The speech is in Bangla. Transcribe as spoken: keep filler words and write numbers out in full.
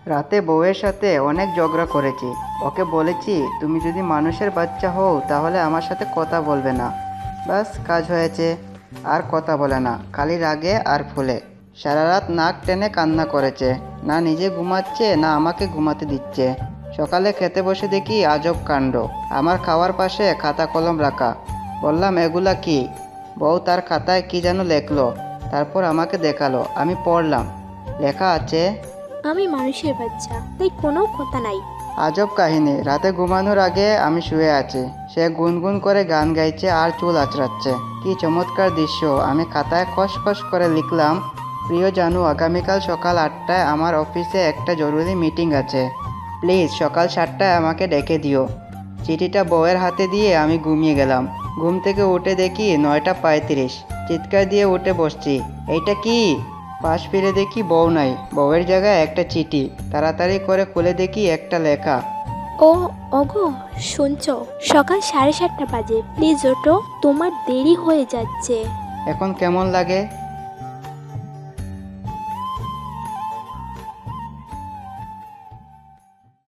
রাতে বউয়ের সাথে অনেক ঝগড়া করেছি। ওকে বলেছি তুমি যদি মানুষের বাচ্চা হও তাহলে আমার সাথে কথা বলবে না। ব্যাস কাজ হয়েছে। আর কথা বলে না, খালি রাগে আর ফুলে। সারা রাত নাক টেনে কান্না করেছে। না নিজে ঘুমাচ্ছে না আমাকে ঘুমাতে দিচ্ছে। সকালে খেতে বসে দেখি আজব কাণ্ড। আমার খাওয়ার পাশে খাতা কলম রাখা। বললাম এগুলা কি? বউ তার খাতায় কি যেন লেখলো। তারপর আমাকে দেখালো। আমি পড়লাম। লেখা আছে, আমি মানুষের বাচ্চা, তাই কোনো কথা নাই। আজব কাহিনী। রাতে ঘুমানোর আগে আমি শুয়ে আছি, সে গুনগুন করে গান গাইছে আর চুল আঁচড়াচ্ছে। কি চমৎকার দৃশ্য। আমি খাতায় খসখস করে লিখলাম, প্রিয় জানু, আগামীকাল সকাল আটটায় আমার অফিসে একটা জরুরি মিটিং আছে। প্লিজ সকাল সাতটায় আমাকে ডেকে দিও। চিঠিটা বউয়ের হাতে দিয়ে আমি ঘুমিয়ে গেলাম। ঘুম থেকে উঠে দেখি নয়টা পঁয়ত্রিশ। চিৎকার দিয়ে উঠে বসছি, এইটা কি? পাশ ফিরে দেখি বউ নাই, বউয়ের জায়গায় একটা চিঠি। তাড়াতাড়ি করে খুলে দেখি একটা লেখা। ও ওগো, শুনছো? সকাল সাড়ে সাতটা বাজে, প্লিজ ওঠো, তোমার দেরি হয়ে যাচ্ছে। এখন কেমন লাগে?